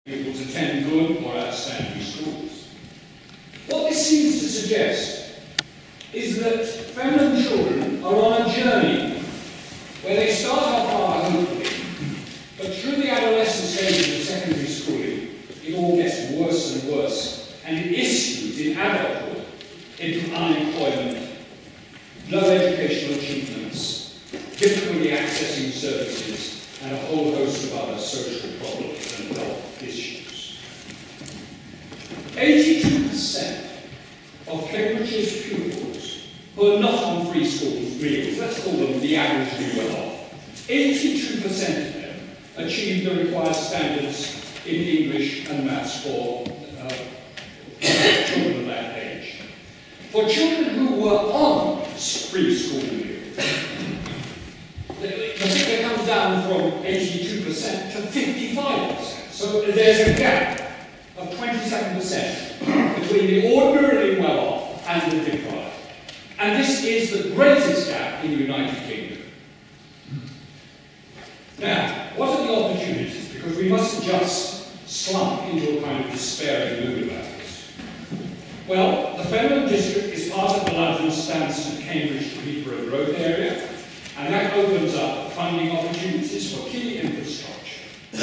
pupils attend good or outstanding schools. What this seems to suggest is that feminine children are on a journey where they start off rather hopefully, but through the adolescent stage of secondary schooling, it all gets worse and worse, and it issues in adulthood into unemployment, low educational achievements, difficulty accessing services, and a whole host of other social problems and health issues. 82% of Cambridgeshire's pupils who are not on free school meals, let's call them the average well-off, 82% of them achieve the required standards in English and maths for children of that age. For children who were on free school meals, the figure comes down from 82% to 55%. So there's a gap of 27% between the ordinarily well-off and the deprived. And this is the greatest gap in the United Kingdom. Now, what are the opportunities? Because we mustn't just slump into a kind of despairing mood about this. Well, the Feminine District is part of the London Stansted Cambridge to Peterborough Road area, and that opens up funding opportunities for key infrastructure.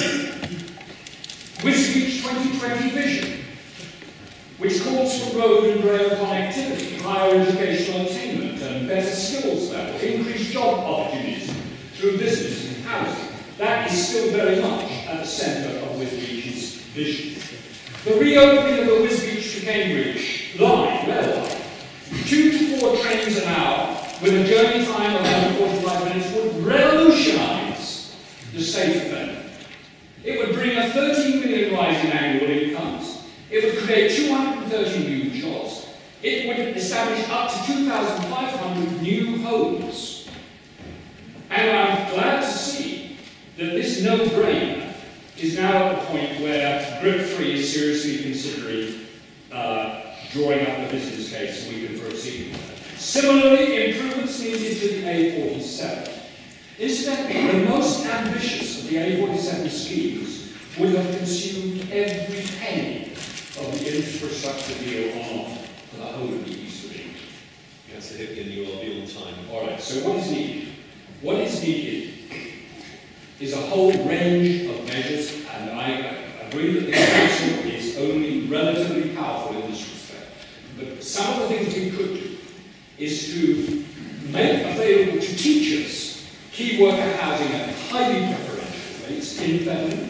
Wisbech 2020 vision, which calls for road and rail connectivity, higher educational attainment and better skills levels, increased job opportunities through business and housing. That is still very much at the centre of Wisbech's vision. The reopening of the Wisbech to Cambridge line, rail line, 2 to 4 trains an hour with a journey time of around 45 minutes would revolutionise the state of London. It would bring a 13 million rise in annual incomes. It would create 230 new jobs. It would establish up to 2,500 new homes. And I'm glad to see that this no-brainer is now at the point where Grip 3 is seriously considering drawing up a business case so we can proceed with that. Similarly, improvements needed to the A47. Incidentally, the most ambitious of the A47 schemes would have consumed every penny of the infrastructure deal on offer for the whole of the east of England. Councillor Hipkin, you will be on time. All right, so what is needed? What is needed is a whole range of measures, and I agree that the Council is only relatively powerful in this respect. But some of the things we could do is to make available to teachers key worker housing at highly preferential rates in feminine.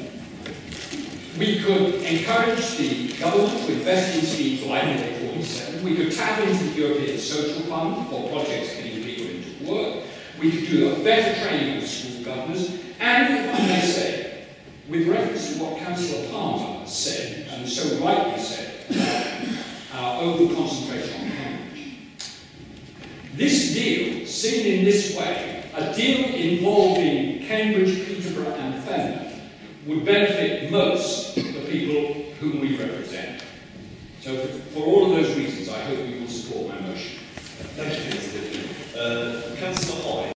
We could encourage the government to invest in schemes like A47. We could tap into the European Social Fund for projects getting people into work. We could do a better training of school governors. And if I may say, with reference to what Councillor Palmer said, and so rightly said, about our over-concentration on Cambridge, this deal, seen in this way, a deal involving Cambridge, Peterborough and Fenner, would benefit most the people whom we represent. So for all of those reasons, I hope you will support my motion. Thank you, Mr. Hipkin. Councillor Hoy.